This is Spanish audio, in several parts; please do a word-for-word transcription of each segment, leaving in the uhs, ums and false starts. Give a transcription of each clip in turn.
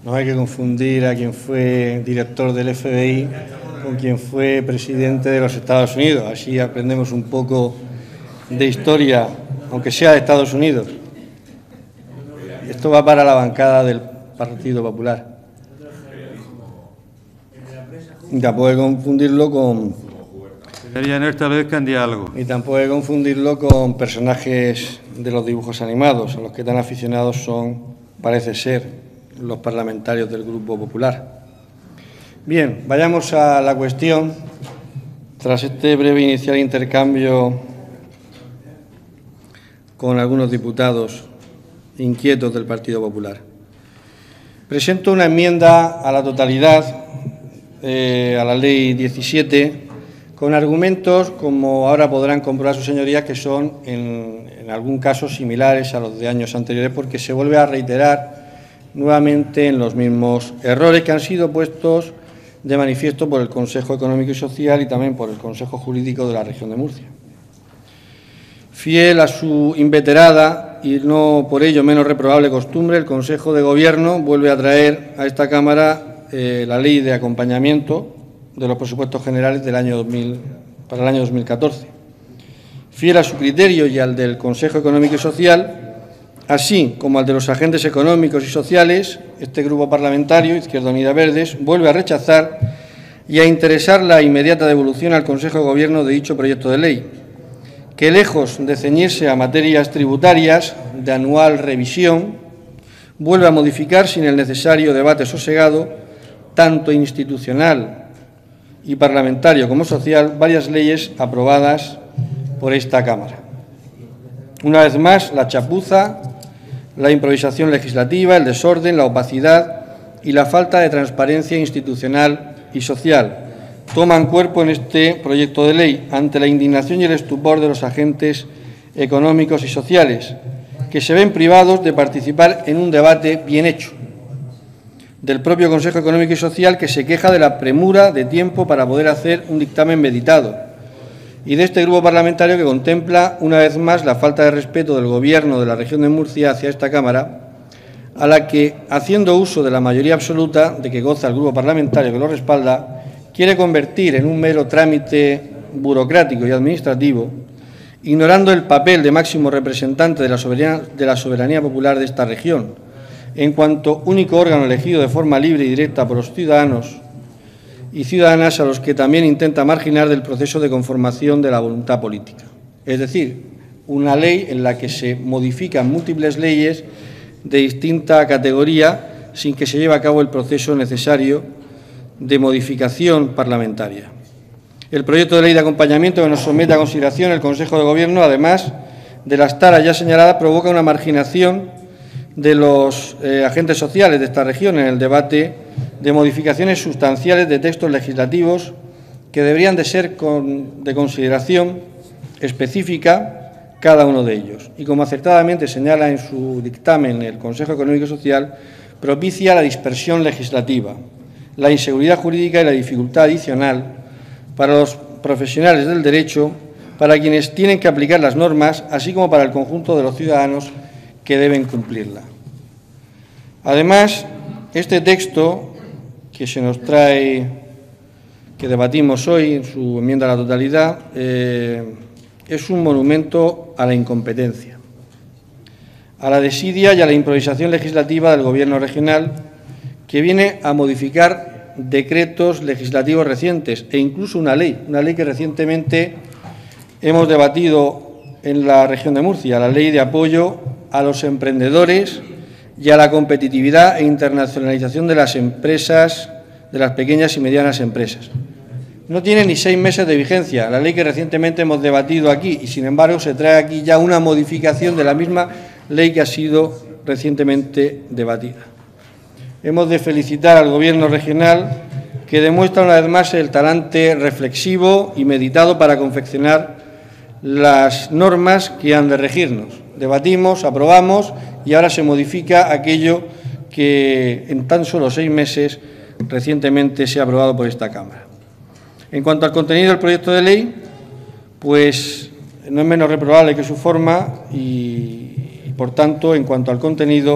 No hay que confundir a quien fue director del F B I con quien fue presidente de los Estados Unidos. Así aprendemos un poco de historia, aunque sea de Estados Unidos. Esto va para la bancada del Partido Popular. Y tampoco hay que confundirlo con... Y tampoco hay que confundirlo con personajes de los dibujos animados, a los que tan aficionados son, parece ser, los parlamentarios del Grupo Popular. Bien, vayamos a la cuestión, tras este breve inicial intercambio con algunos diputados inquietos del Partido Popular. Presento una enmienda a la totalidad eh, a la Ley diecisiete, con argumentos, como ahora podrán comprobar sus señorías, que son en, en algún caso similares a los de años anteriores, porque se vuelve a reiterar nuevamente en los mismos errores que han sido puestos de manifiesto por el Consejo Económico y Social y también por el Consejo Jurídico de la Región de Murcia. Fiel a su inveterada y no por ello menos reprobable costumbre, el Consejo de Gobierno vuelve a traer a esta Cámara eh, la Ley de Acompañamiento de los Presupuestos Generales del año dos mil, para el año dos mil catorce. Fiel a su criterio y al del Consejo Económico y Social, así como al de los agentes económicos y sociales, este grupo parlamentario, Izquierda Unida Verdes, vuelve a rechazar y a interesar la inmediata devolución al Consejo de Gobierno de dicho proyecto de ley, que lejos de ceñirse a materias tributarias de anual revisión, vuelve a modificar sin el necesario debate sosegado, tanto institucional y parlamentario como social, varias leyes aprobadas por esta Cámara. Una vez más, la chapuza, la improvisación legislativa, el desorden, la opacidad y la falta de transparencia institucional y social toman cuerpo en este proyecto de ley ante la indignación y el estupor de los agentes económicos y sociales, que se ven privados de participar en un debate bien hecho, del propio Consejo Económico y Social, que se queja de la premura de tiempo para poder hacer un dictamen meditado, y de este grupo parlamentario que contempla una vez más la falta de respeto del Gobierno de la Región de Murcia hacia esta Cámara, a la que, haciendo uso de la mayoría absoluta de que goza el grupo parlamentario que lo respalda, quiere convertir en un mero trámite burocrático y administrativo, ignorando el papel de máximo representante de la soberanía, de la soberanía popular de esta región, en cuanto único órgano elegido de forma libre y directa por los ciudadanos y ciudadanas, a los que también intenta marginar del proceso de conformación de la voluntad política. Es decir, una ley en la que se modifican múltiples leyes de distinta categoría sin que se lleve a cabo el proceso necesario de modificación parlamentaria. El proyecto de ley de acompañamiento que nos somete a consideración el Consejo de Gobierno, además de las taras ya señaladas, provoca una marginación de los eh, agentes sociales de esta región en el debate de modificaciones sustanciales de textos legislativos que deberían de ser con, de consideración específica cada uno de ellos. Y como acertadamente señala en su dictamen el Consejo Económico y Social, propicia la dispersión legislativa, la inseguridad jurídica y la dificultad adicional para los profesionales del derecho, para quienes tienen que aplicar las normas, así como para el conjunto de los ciudadanos que deben cumplirla. Además, este texto que se nos trae, que debatimos hoy en su enmienda a la totalidad, eh, es un monumento a la incompetencia, a la desidia y a la improvisación legislativa del Gobierno regional, que viene a modificar decretos legislativos recientes e incluso una ley, una ley que recientemente hemos debatido en la región de Murcia, la Ley de Apoyo a los Emprendedores y a la Competitividad e Internacionalización de las Empresas, de las pequeñas y medianas empresas. No tiene ni seis meses de vigencia, la ley que recientemente hemos debatido aquí, y sin embargo se trae aquí ya una modificación de la misma ley que ha sido recientemente debatida. Hemos de felicitar al Gobierno regional, que demuestra una vez más el talante reflexivo y meditado para confeccionar las normas que han de regirnos. Debatimos, aprobamos y ahora se modifica aquello que en tan solo seis meses recientemente se ha aprobado por esta Cámara. En cuanto al contenido del proyecto de ley, pues no es menos reprobable que su forma y, y por tanto, en cuanto al contenido,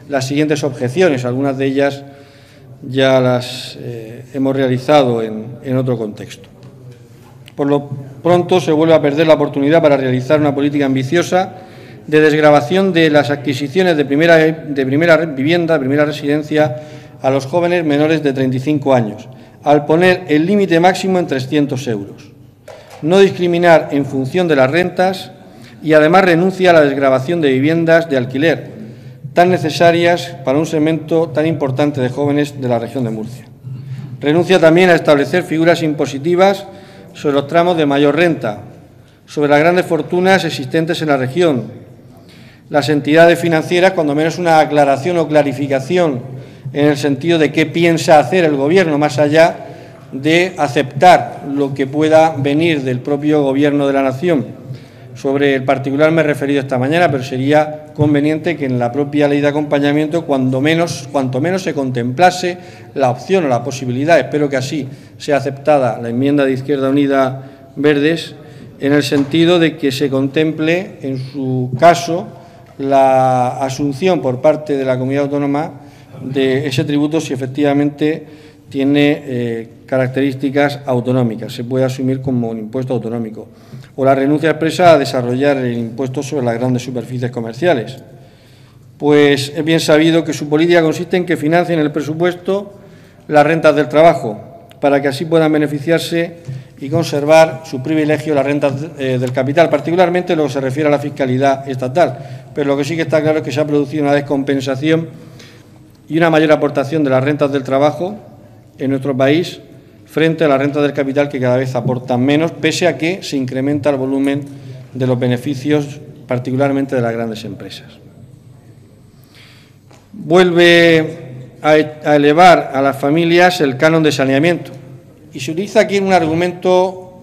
las siguientes objeciones. Algunas de ellas ya las eh, hemos realizado en, en otro contexto. Por lo pronto, se vuelve a perder la oportunidad para realizar una política ambiciosa de desgravación de las adquisiciones de primera, de primera vivienda, de primera residencia, a los jóvenes menores de treinta y cinco años, al poner el límite máximo en trescientos euros. No discriminar en función de las rentas y, además, renuncia a la desgravación de viviendas de alquiler, tan necesarias para un segmento tan importante de jóvenes de la región de Murcia. Renuncia también a establecer figuras impositivas sobre los tramos de mayor renta, sobre las grandes fortunas existentes en la región, las entidades financieras, cuando menos una aclaración o clarificación en el sentido de qué piensa hacer el Gobierno, más allá de aceptar lo que pueda venir del propio Gobierno de la Nación. Sobre el particular me he referido esta mañana, pero sería conveniente que en la propia ley de acompañamiento, cuando menos, cuanto menos se contemplase la opción o la posibilidad, espero que así sea aceptada la enmienda de Izquierda Unida Verdes, en el sentido de que se contemple, en su caso, la asunción por parte de la comunidad autónoma de ese tributo si efectivamente tiene eh, características autonómicas, se puede asumir como un impuesto autonómico, o la renuncia expresa a desarrollar el impuesto sobre las grandes superficies comerciales. Pues es bien sabido que su política consiste en que financien el presupuesto las rentas del trabajo, para que así puedan beneficiarse y conservar su privilegio las rentas eh, del capital, particularmente lo que se refiere a la fiscalidad estatal. Pero lo que sí que está claro es que se ha producido una descompensación y una mayor aportación de las rentas del trabajo en nuestro país frente a las rentas del capital, que cada vez aportan menos, pese a que se incrementa el volumen de los beneficios, particularmente de las grandes empresas. Vuelve a elevar a las familias el canon de saneamiento. Y se utiliza aquí un argumento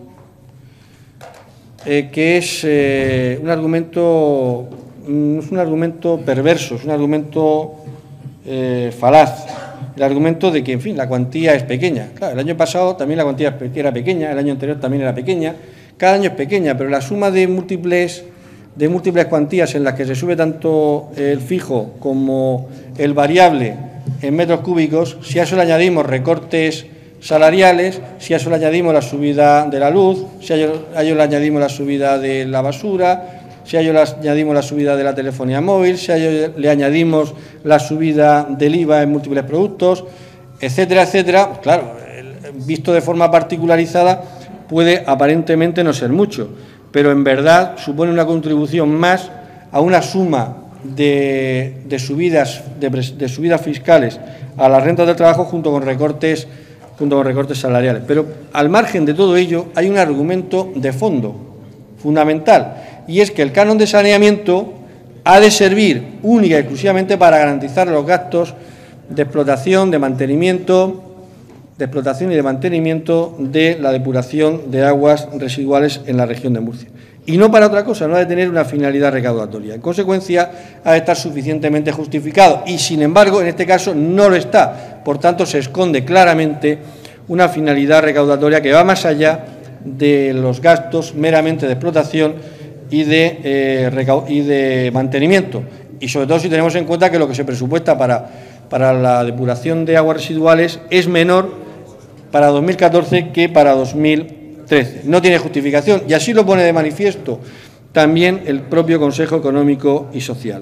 eh, que es eh, un argumento, no es un argumento perverso, es un argumento eh, falaz. El argumento de que, en fin, la cuantía es pequeña. Claro, el año pasado también la cuantía era pequeña, el año anterior también era pequeña, cada año es pequeña, pero la suma de múltiples, de múltiples cuantías en las que se sube tanto el fijo como el variable en metros cúbicos, si a eso le añadimos recortes salariales, si a eso le añadimos la subida de la luz, si a ello, a ello le añadimos la subida de la basura, si a ello le añadimos la subida de la telefonía móvil, si a ello le añadimos la subida del I V A en múltiples productos, etcétera, etcétera, pues claro, visto de forma particularizada puede aparentemente no ser mucho, pero en verdad supone una contribución más a una suma de, de, subidas, de, de subidas fiscales a las rentas del trabajo junto con recortes junto con recortes salariales. Pero al margen de todo ello hay un argumento de fondo fundamental, y es que el canon de saneamiento ha de servir única y exclusivamente para garantizar los gastos de explotación, de mantenimiento, de explotación y de mantenimiento de la depuración de aguas residuales en la región de Murcia. Y no para otra cosa, no ha de tener una finalidad recaudatoria. En consecuencia, ha de estar suficientemente justificado y, sin embargo, en este caso no lo está. Por tanto, se esconde claramente una finalidad recaudatoria que va más allá de los gastos meramente de explotación y de, eh, y de mantenimiento. Y sobre todo si tenemos en cuenta que lo que se presupuesta para, para la depuración de aguas residuales es menor para dos mil catorce que para dos mil trece. No tiene justificación, y así lo pone de manifiesto también el propio Consejo Económico y Social.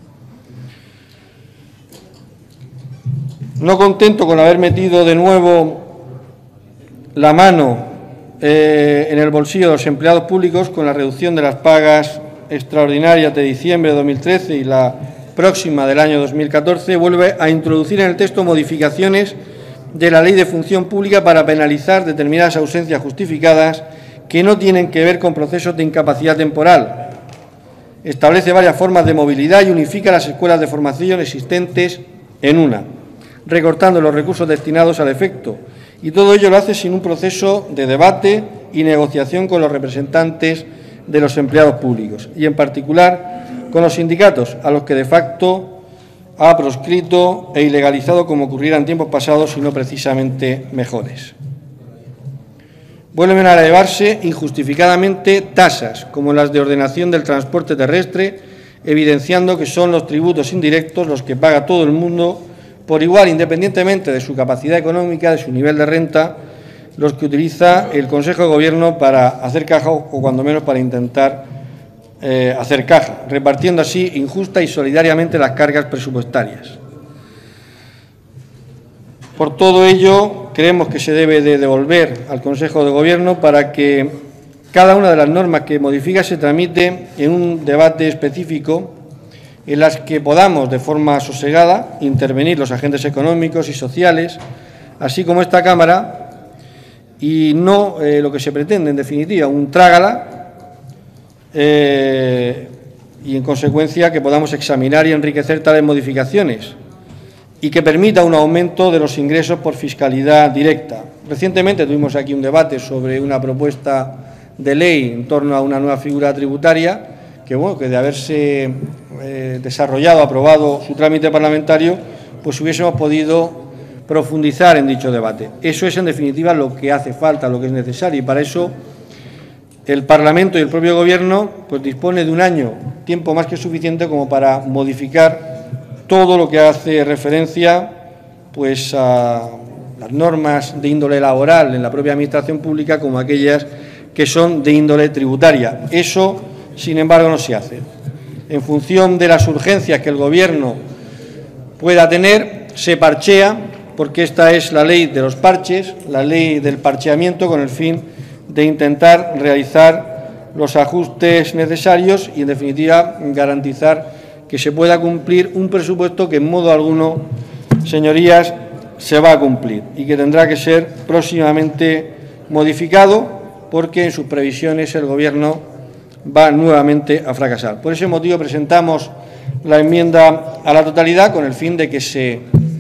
No contento con haber metido de nuevo la mano eh, en el bolsillo de los empleados públicos con la reducción de las pagas extraordinarias de diciembre de dos mil trece y la próxima del año dos mil catorce, vuelve a introducir en el texto modificaciones de la Ley de Función Pública para penalizar determinadas ausencias justificadas que no tienen que ver con procesos de incapacidad temporal. Establece varias formas de movilidad y unifica las escuelas de formación existentes en una, recortando los recursos destinados al efecto. Y todo ello lo hace sin un proceso de debate y negociación con los representantes de los empleados públicos, y en particular con los sindicatos, a los que de facto ha proscrito e ilegalizado como ocurriera en tiempos pasados y no precisamente mejores. Vuelven a elevarse injustificadamente tasas como las de ordenación del transporte terrestre evidenciando que son los tributos indirectos los que paga todo el mundo por igual, independientemente de su capacidad económica, de su nivel de renta, los que utiliza el Consejo de Gobierno para hacer caja o cuando menos para intentar eh, hacer caja, repartiendo así injusta y solidariamente las cargas presupuestarias. Por todo ello, creemos que se debe de devolver al Consejo de Gobierno para que cada una de las normas que modifica se tramite en un debate específico en las que podamos, de forma sosegada, intervenir los agentes económicos y sociales, así como esta Cámara, y no eh, lo que se pretende, en definitiva, un trágala, eh, y, en consecuencia, que podamos examinar y enriquecer tales modificaciones y que permita un aumento de los ingresos por fiscalidad directa. Recientemente tuvimos aquí un debate sobre una propuesta de ley en torno a una nueva figura tributaria que, bueno, que de haberse eh, desarrollado, aprobado su trámite parlamentario, pues hubiésemos podido profundizar en dicho debate. Eso es, en definitiva, lo que hace falta, lo que es necesario, y para eso el Parlamento y el propio Gobierno pues dispone de un año, tiempo más que suficiente como para modificar todo lo que hace referencia pues a las normas de índole laboral en la propia Administración pública como aquellas que son de índole tributaria. Eso, sin embargo, no se hace. En función de las urgencias que el Gobierno pueda tener, se parchea, porque esta es la ley de los parches, la ley del parcheamiento, con el fin de intentar realizar los ajustes necesarios y, en definitiva, garantizar que se pueda cumplir un presupuesto que, en modo alguno, señorías, se va a cumplir y que tendrá que ser próximamente modificado, porque en sus previsiones el Gobierno va nuevamente a fracasar. Por ese motivo presentamos la enmienda a la totalidad con el fin de que se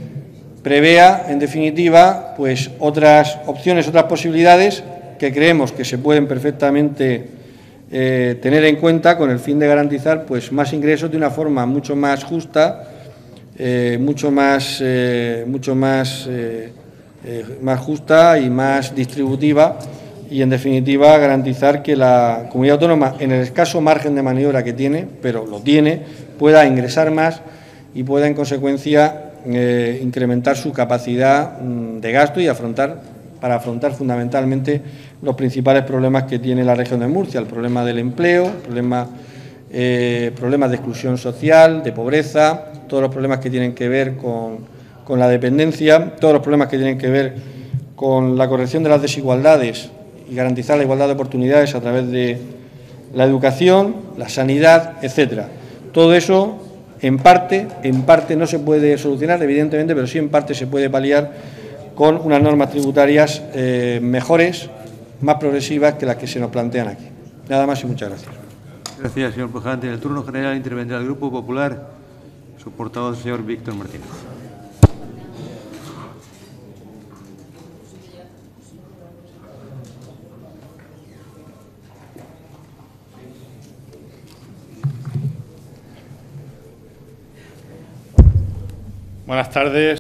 prevea, en definitiva, pues otras opciones, otras posibilidades que creemos que se pueden perfectamente eh, tener en cuenta con el fin de garantizar pues más ingresos de una forma mucho más justa, eh, mucho más, eh, mucho más, eh, eh, más justa y más distributiva, y, en definitiva, garantizar que la comunidad autónoma, en el escaso margen de maniobra que tiene, pero lo tiene, pueda ingresar más y pueda, en consecuencia, eh, incrementar su capacidad mm, de gasto y afrontar, para afrontar fundamentalmente los principales problemas que tiene la región de Murcia, el problema del empleo, problema, eh, problemas de exclusión social, de pobreza, todos los problemas que tienen que ver con, con la dependencia, todos los problemas que tienen que ver con la corrección de las desigualdades y garantizar la igualdad de oportunidades a través de la educación, la sanidad, etcétera. Todo eso, en parte, en parte no se puede solucionar, evidentemente, pero sí en parte se puede paliar con unas normas tributarias eh, mejores, más progresivas que las que se nos plantean aquí. Nada más y muchas gracias. Gracias, señor Pujante. En el turno general intervendrá el Grupo Popular, su portavoz, el señor Víctor Martínez. Buenas tardes.